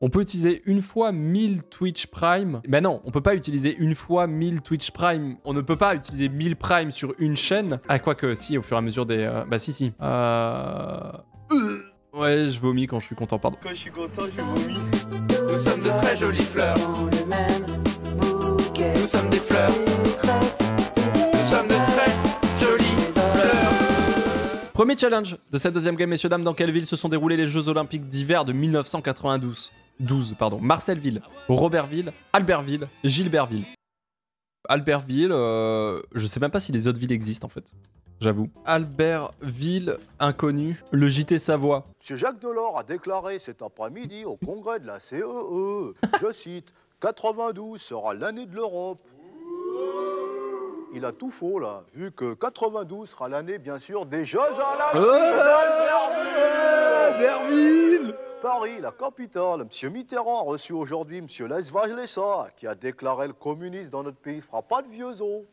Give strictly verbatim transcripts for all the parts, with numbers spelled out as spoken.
On peut utiliser une fois mille Twitch Prime. Mais non, on peut pas utiliser une fois mille Twitch Prime. On ne peut pas utiliser mille Prime sur une chaîne. Ah, quoique, si, au fur et à mesure des... Euh... Bah si, si. Euh... Ouais, je vomis quand je suis content, pardon. Quand je suis content, je vomis. Nous sommes de très jolies fleurs. Nous sommes des fleurs. Nous sommes de très jolies fleurs. Premier challenge de cette deuxième game, messieurs, dames. Dans quelle ville se sont déroulés les Jeux Olympiques d'hiver de mille neuf cent quatre-vingt-douze douze, pardon. Marcelville, Robertville, Albertville, Gilbertville. Albertville, euh, je sais même pas si les autres villes existent en fait. J'avoue. Albertville, inconnu. Le J T Savoie. Monsieur Jacques Delors a déclaré cet après-midi au congrès de la C E E, je cite, quatre-vingt-douze sera l'année de l'Europe. Il a tout faux là, vu que quatre-vingt-douze sera l'année bien sûr des Jeux Olympiques Albertville. Paris, la capitale. Monsieur Mitterrand a reçu aujourd'hui Monsieur Lech Walesa, qui a déclaré le communisme dans notre pays ne fera pas de vieux os.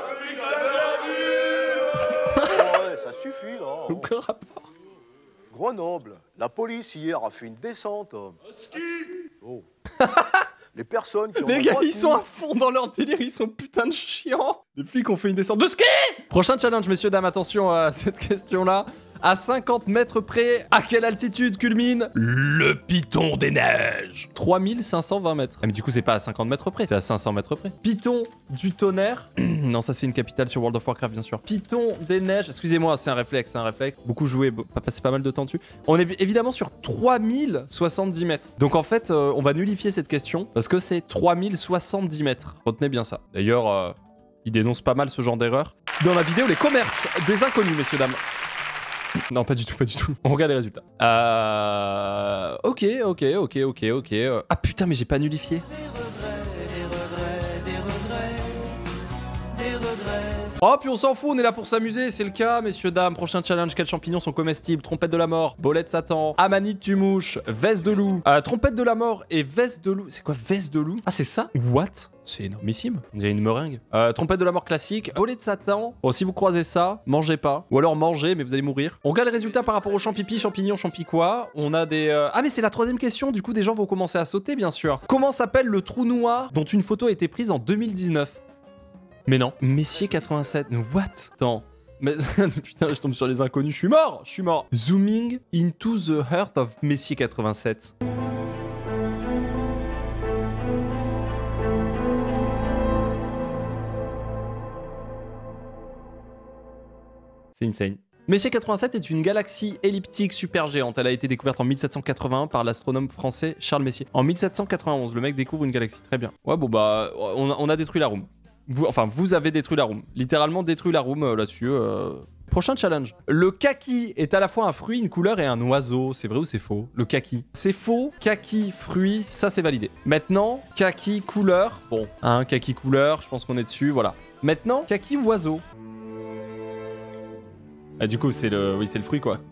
Ouais, ça suffit là. Aucun rapport. Grenoble, la police hier a fait une descente. Oh. Les personnes qui ont... Les gars, ils sont à fond dans leur délire, ils sont putain de chiants. Les flics ont fait une descente de ski. Prochain challenge, messieurs, dames, attention à cette question-là. À cinquante mètres près, à quelle altitude culmine le Piton des Neiges? trois mille cinq cent vingt mètres. Ah, mais du coup, c'est pas à cinquante mètres près, c'est à cinq cents mètres près. Piton du tonnerre. Non, ça, c'est une capitale sur World of Warcraft, bien sûr. Piton des Neiges. Excusez-moi, c'est un réflexe, c'est un réflexe. Beaucoup joué, pas passé pas mal de temps dessus. On est évidemment sur trois mille soixante-dix mètres. Donc, en fait, euh, on va nullifier cette question parce que c'est trois mille soixante-dix mètres. Retenez bien ça. D'ailleurs, euh, il dénonce pas mal ce genre d'erreur. Dans la vidéo, les commerces des inconnus, messieurs, dames. Non, pas du tout, pas du tout. On regarde les résultats. Euh... Ok, ok, ok, ok, ok. Ah putain, mais j'ai pas nullifié. Oh, puis on s'en fout, on est là pour s'amuser, c'est le cas, messieurs, dames. Prochain challenge, quels champignons sont comestibles? Trompette de la mort, bolet de Satan, amanite du mouche, veste de loup. Euh, trompette de la mort et veste de loup. C'est quoi, veste de loup? Ah, c'est ça? What? C'est énormissime. Il y a une meringue. Euh, trompette de la mort classique, bolet de Satan. Bon, si vous croisez ça, mangez pas. Ou alors mangez, mais vous allez mourir. On regarde les résultats par rapport aux champipi, champignons, champiquois. On a des... Euh... Ah, mais c'est la troisième question, du coup, des gens vont commencer à sauter, bien sûr. Comment s'appelle le trou noir dont une photo a été prise en deux mille dix-neuf? Mais non. Messier quatre-vingt-sept. What? Attends. Mais putain, je tombe sur les inconnus. Je suis mort. Je suis mort. Zooming into the heart of Messier quatre-vingt-sept. C'est insane. Messier quatre-vingt-sept est une galaxie elliptique supergéante. Elle a été découverte en mille sept cent quatre-vingt-un par l'astronome français Charles Messier. En mille sept cent quatre-vingt-onze, le mec découvre une galaxie. Très bien. Ouais, bon bah, on a, on a détruit la room. Vous, enfin, vous avez détruit la room. Littéralement détruit la room euh, là-dessus. Euh... Prochain challenge. Le kaki est à la fois un fruit, une couleur et un oiseau. C'est vrai ou c'est faux? Le kaki. C'est faux. Kaki, fruit, ça c'est validé. Maintenant, kaki, couleur. Bon, hein, kaki, couleur, je pense qu'on est dessus, voilà. Maintenant, kaki, oiseau. Ah, du coup, c'est le... Oui, c'est le fruit, quoi.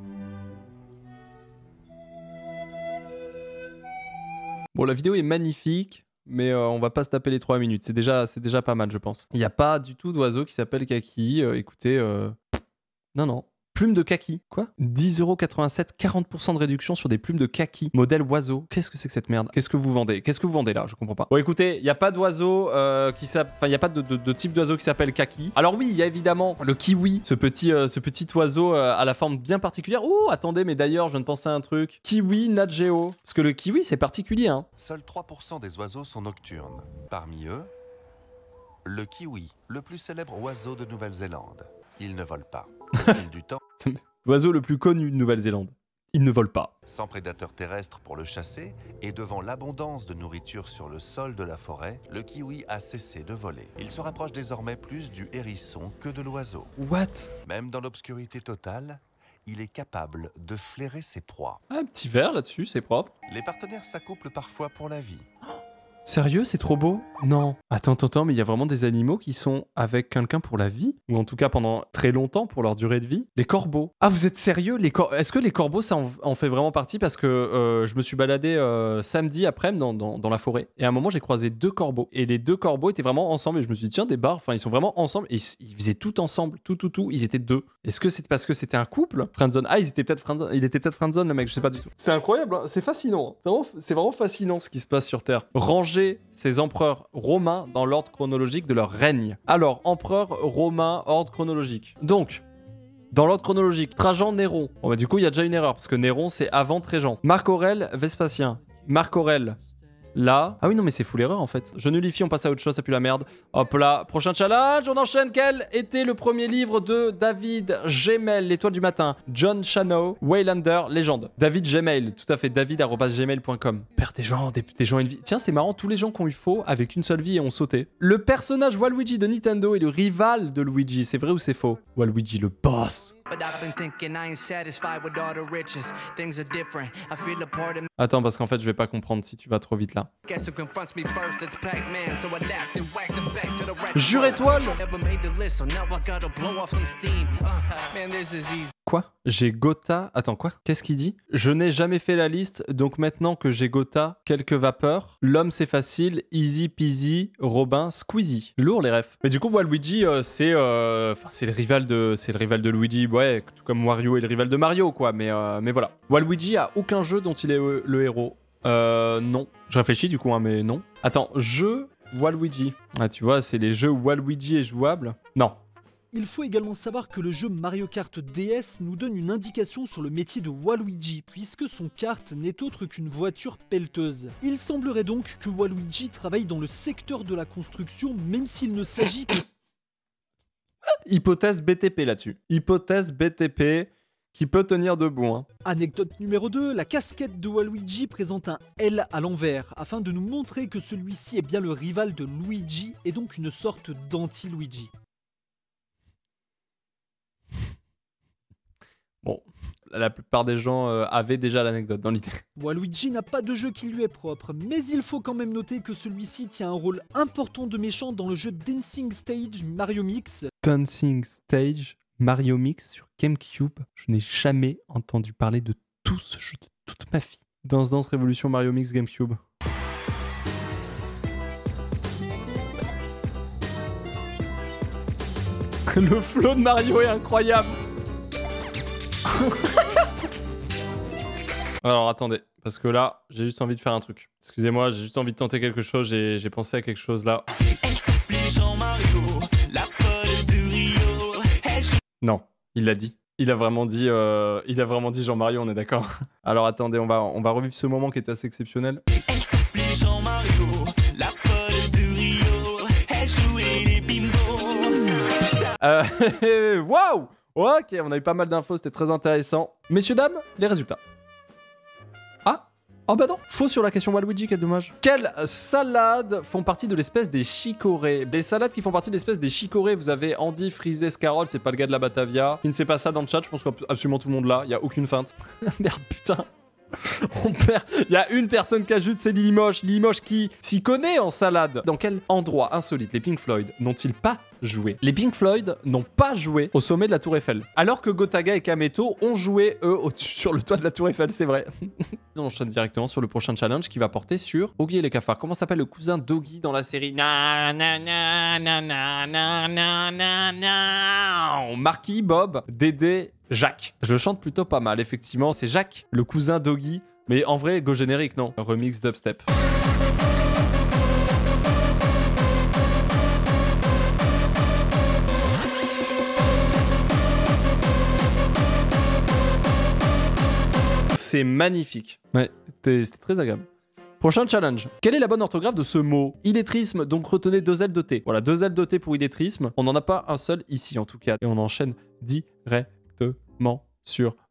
Bon, la vidéo est magnifique. Mais euh, on va pas se taper les trois minutes. C'est déjà, c'est déjà pas mal, je pense. Il n'y a pas du tout d'oiseau qui s'appelle kaki. Euh, écoutez, euh... non, non. Plume de kaki. Quoi? dix euros quatre-vingt-sept, quarante pour cent de réduction sur des plumes de kaki. Modèle oiseau. Qu'est-ce que c'est que cette merde? Qu'est-ce que vous vendez? Qu'est-ce que vous vendez là? Je comprends pas. Bon, écoutez, il n'y a pas d'oiseau euh, qui s'appelle... Enfin, il n'y a pas de, de, de type d'oiseau qui s'appelle kaki. Alors oui, il y a évidemment le kiwi. Ce petit, euh, ce petit oiseau euh, à la forme bien particulière. Oh, attendez, mais d'ailleurs, je viens de penser à un truc. Kiwi Nat Geo. Parce que le kiwi, c'est particulier, hein. Seuls trois pour cent des oiseaux sont nocturnes. Parmi eux, le kiwi, le plus célèbre oiseau de Nouvelle-Zélande. Il ne vole pas. Au fil du temps... L'oiseau le plus connu de Nouvelle-Zélande. Il ne vole pas. Sans prédateur terrestre pour le chasser, et devant l'abondance de nourriture sur le sol de la forêt, le kiwi a cessé de voler. Il se rapproche désormais plus du hérisson que de l'oiseau. What? Même dans l'obscurité totale, il est capable de flairer ses proies. Un petit verre là-dessus, c'est propre. Les partenaires s'accouplent parfois pour la vie. Sérieux, c'est trop beau? Non. Attends, attends, attends, mais il y a vraiment des animaux qui sont avec quelqu'un pour la vie? Ou en tout cas pendant très longtemps pour leur durée de vie? Les corbeaux. Ah, vous êtes sérieux? Les cor... Est-ce que les corbeaux, ça en, en fait vraiment partie? Parce que euh, je me suis baladé euh, samedi après dans, dans, dans la forêt. Et à un moment, j'ai croisé deux corbeaux. Et les deux corbeaux étaient vraiment ensemble. Et je me suis dit, tiens, des barres, enfin, ils sont vraiment ensemble. Et ils, ils faisaient tout ensemble, tout, tout, tout. Ils étaient deux. Est-ce que c'est parce que c'était un couple? Friendzone. Ah, ils étaient peut-être friendzone. Il était peut-être friendzone, le mec, je sais pas du tout. C'est incroyable, hein. C'est fascinant. C'est vraiment, c'est vraiment fascinant ce qui se passe sur Terre. Ranger ces empereurs romains dans l'ordre chronologique de leur règne. Alors, empereur romain, ordre chronologique. Donc, dans l'ordre chronologique, Trajan, Néron. Bon bah du coup, il y a déjà une erreur, parce que Néron, c'est avant Trajan. Marc Aurèle, Vespasien. Marc Aurèle, là... Ah oui, non, mais c'est fou l'erreur, en fait. Je nullifie, on passe à autre chose, ça pue la merde. Hop là, prochain challenge, on enchaîne. Quel était le premier livre de David Gemmell, l'étoile du matin? John Shanow, Waylander, légende. David Gemmell, tout à fait, david arobase gmail point com. Père des gens, des, des gens une vie. Tiens, c'est marrant, tous les gens qui ont eu faux avec une seule vie et ont sauté. Le personnage Waluigi de Nintendo est le rival de Luigi, c'est vrai ou c'est faux? Waluigi, le boss. Attends, parce qu'en fait, je vais pas comprendre si tu vas trop vite là. Jure étoile. Quoi? J'ai Gotha... Attends, quoi? Qu'est-ce qu'il dit? Je n'ai jamais fait la liste, donc maintenant que j'ai Gotha, quelques vapeurs. L'homme, c'est facile. Easy peasy. Robin, Squeezie. Lourd, les refs. Mais du coup, Waluigi, euh, c'est... Euh... Enfin, c'est le rival de... C'est le rival de Luigi. Ouais, tout comme Wario est le rival de Mario, quoi. Mais, euh... mais voilà. Waluigi a aucun jeu dont il est euh, le héros. Euh... Non. Je réfléchis, du coup, hein, mais non. Attends, jeu Waluigi. Ah, tu vois, c'est les jeux où Waluigi est jouable. Non. Il faut également savoir que le jeu Mario Kart D S nous donne une indication sur le métier de Waluigi, puisque son kart n'est autre qu'une voiture pelleteuse. Il semblerait donc que Waluigi travaille dans le secteur de la construction, même s'il ne s'agit que... Hypothèse B T P là-dessus. Hypothèse B T P qui peut tenir debout. Hein. Anecdote numéro deux, la casquette de Waluigi présente un L à l'envers, afin de nous montrer que celui-ci est bien le rival de Luigi, et donc une sorte d'anti-Luigi. Bon, la plupart des gens euh, avaient déjà l'anecdote dans l'idée. Waluigi n'a pas de jeu qui lui est propre, mais il faut quand même noter que celui-ci tient un rôle important de méchant dans le jeu Dancing Stage Mario Mix. Dancing Stage Mario Mix sur GameCube. Je n'ai jamais entendu parler de tout ce jeu de toute ma vie. Dance Dance Révolution Mario Mix GameCube. Le flow de Mario est incroyable. Alors attendez, parce que là, j'ai juste envie de faire un truc. Excusez-moi, j'ai juste envie de tenter quelque chose, j'ai, j'ai pensé à quelque chose là. Non, il l'a dit. Il a vraiment dit, euh, il a vraiment dit Jean-Mario, on est d'accord. Alors attendez, on va, on va revivre ce moment qui était assez exceptionnel. Euh, waouh! Ok, on a eu pas mal d'infos, c'était très intéressant. Messieurs, dames, les résultats. Ah! Oh bah non! Faux sur la question Waluigi, quel dommage. Quelles salades font partie de l'espèce des chicorées? Les salades qui font partie de l'espèce des chicorées, vous avez Andy, Frisé, Scarole, c'est pas le gars de la Batavia. Qui ne sait pas ça dans le chat, je pense qu'absolument tout le monde là, y a aucune feinte. Merde, putain! On perd. Il y a une personne qui ajoute, c'est Limoges. Limoges qui s'y connaît en salade. Dans quel endroit insolite les Pink Floyd n'ont-ils pas joué? Les Pink Floyd n'ont pas joué au sommet de la Tour Eiffel. Alors que Gotaga et Kameto ont joué, eux, au- sur le toit de la Tour Eiffel, c'est vrai. On enchaîne directement sur le prochain challenge qui va porter sur Oggy et les cafards. Comment s'appelle le cousin d'Oggy dans la série? Na na na na na na na na na. Marquis, Bob, Dédé, Jacques. Je le chante plutôt pas mal, effectivement. C'est Jacques, le cousin d'Oggy. Mais en vrai, go générique, non. Remix dubstep. C'est magnifique. Ouais, c'était c'était très agréable. Prochain challenge. Quelle est la bonne orthographe de ce mot? Illettrisme, donc retenez deux L de T. Voilà, deux L de T pour illettrisme. On n'en a pas un seul ici, en tout cas. Et on enchaîne directement sur le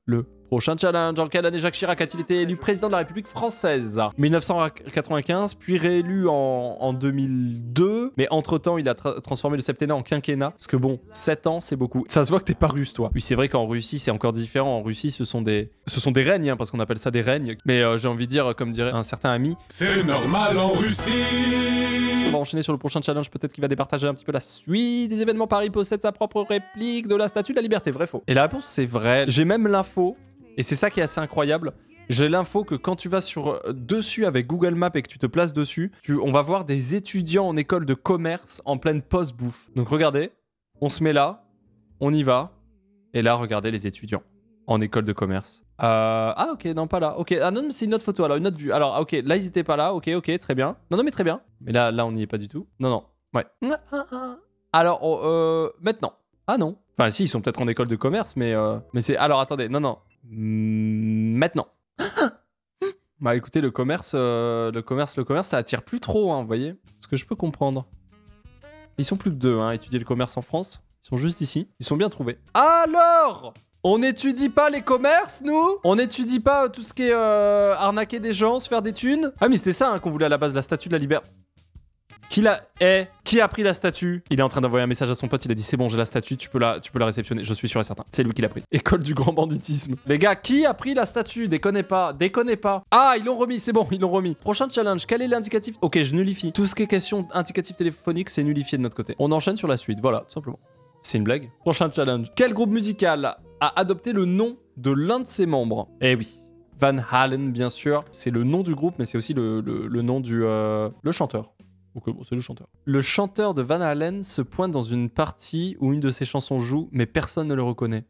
Prochain challenge. En quelle année Jacques Chirac a-t-il été élu président de la République française? mille neuf cent quatre-vingt-quinze, puis réélu en, en deux mille deux. Mais entre-temps, il a tra transformé le septennat en quinquennat. Parce que bon, sept ans, c'est beaucoup. Ça se voit que t'es pas russe, toi. Oui, c'est vrai qu'en Russie, c'est encore différent. En Russie, ce sont des, ce sont des règnes, hein, parce qu'on appelle ça des règnes. Mais euh, j'ai envie de dire, comme dirait un certain ami, c'est normal en Russie. On va enchaîner sur le prochain challenge, peut-être qu'il va départager un petit peu la suite des événements. Paris possède sa propre réplique de la Statue de la Liberté, vrai faux? Et la réponse, c'est vrai. J'ai même l'info. Et c'est ça qui est assez incroyable. J'ai l'info que quand tu vas sur dessus avec Google Maps et que tu te places dessus, tu, on va voir des étudiants en école de commerce en pleine pause bouffe. Donc regardez, on se met là, on y va. Et là, regardez les étudiants en école de commerce. Euh, ah ok, non pas là. Ok, ah non, mais c'est une autre photo, alors une autre vue. Alors ok, là ils étaient pas là, ok, ok, très bien. Non, non, mais très bien. Mais là, là on n'y est pas du tout. Non, non, ouais. Alors, oh, euh, maintenant. Ah non. Enfin si, ils sont peut-être en école de commerce, mais, euh, mais c'est... Alors attendez, non, non. Maintenant. Bah écoutez, le commerce, euh, le commerce, le commerce, ça attire plus trop, hein, vous voyez. Ce que je peux comprendre. Ils sont plus que deux, hein, à étudier le commerce en France. Ils sont juste ici. Ils sont bien trouvés. Alors, on n'étudie pas les commerces, nous? On n'étudie pas tout ce qui est euh, arnaquer des gens, se faire des thunes? Ah mais c'était ça hein, qu'on voulait à la base, la statue de la liberté. Qui l'a... Eh, qui a pris la statue? Il est en train d'envoyer un message à son pote, il a dit c'est bon, j'ai la statue, tu peux la, tu peux la réceptionner. Je suis sûr et certain. C'est lui qui l'a pris. École du grand banditisme. Les gars, qui a pris la statue? Déconnez pas, déconnez pas. Ah, ils l'ont remis, c'est bon, ils l'ont remis. Prochain challenge, quel est l'indicatif? Ok, je nullifie. Tout ce qui est question indicatif téléphonique, c'est nullifié de notre côté. On enchaîne sur la suite, voilà, tout simplement. C'est une blague. Prochain challenge. Quel groupe musical a adopté le nom de l'un de ses membres? Eh oui. Van Halen, bien sûr. C'est le nom du groupe, mais c'est aussi le, le, le nom du... Euh, le chanteur. Ok, bon, c'est le chanteur. Le chanteur de Van Halen se pointe dans une partie où une de ses chansons joue, mais personne ne le reconnaît.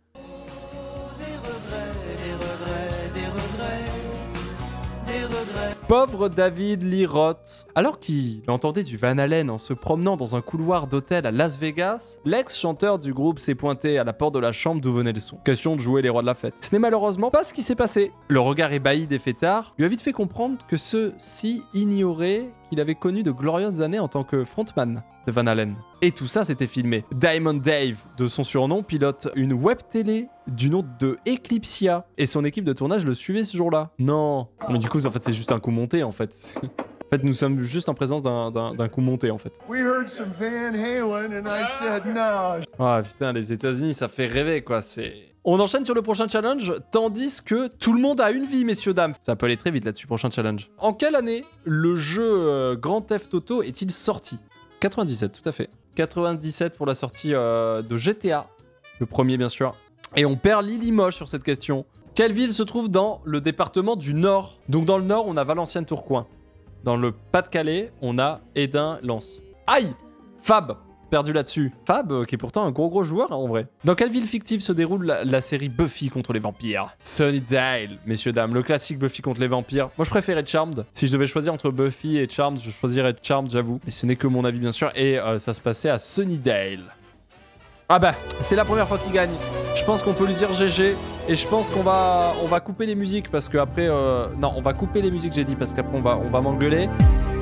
Pauvre David Lee Roth. Alors qu'il entendait du Van Halen en se promenant dans un couloir d'hôtel à Las Vegas, l'ex-chanteur du groupe s'est pointé à la porte de la chambre d'où venait le son. Question de jouer les rois de la fête. Ce n'est malheureusement pas ce qui s'est passé. Le regard ébahi des fêtards lui a vite fait comprendre que ceux-ci ignoraient qu'il avait connu de glorieuses années en tant que frontman de Van Halen. Et tout ça, c'était filmé. Diamond Dave, de son surnom, pilote une web télé du nom de Eclipsia. Et son équipe de tournage le suivait ce jour-là. Non. Mais du coup, en fait, c'est juste un coup monté, en fait. En fait, nous sommes juste en présence d'un coup monté, en fait. We heard some Van Halen and I said no. Ah putain, les États-Unis, ça fait rêver, quoi. C'est... On enchaîne sur le prochain challenge, tandis que tout le monde a une vie, messieurs, dames. Ça peut aller très vite là-dessus, prochain challenge. En quelle année le jeu euh, Grand Theft Auto est-il sorti? quatre-vingt-dix-sept, tout à fait. quatre-vingt-dix-sept pour la sortie euh, de G T A, le premier bien sûr. Et on perd Limoges sur cette question. Quelle ville se trouve dans le département du Nord? Donc dans le Nord, on a Valenciennes-Tourcoing. Dans le Pas-de-Calais, on a Edin-Lens. Aïe! Fab! Perdu là-dessus. Fab, euh, qui est pourtant un gros gros joueur hein, en vrai. Dans quelle ville fictive se déroule la, la série Buffy contre les vampires? Sunnydale, messieurs dames, le classique Buffy contre les vampires. Moi je préférais Charmed. Si je devais choisir entre Buffy et Charmed, je choisirais Charmed, j'avoue. Mais ce n'est que mon avis bien sûr. Et euh, ça se passait à Sunnydale. Ah bah, c'est la première fois qu'il gagne. Je pense qu'on peut lui dire G G. Et je pense qu'on va, on va couper les musiques parce que après, euh, non, on va couper les musiques j'ai dit parce qu'après on va, on va m'engueuler.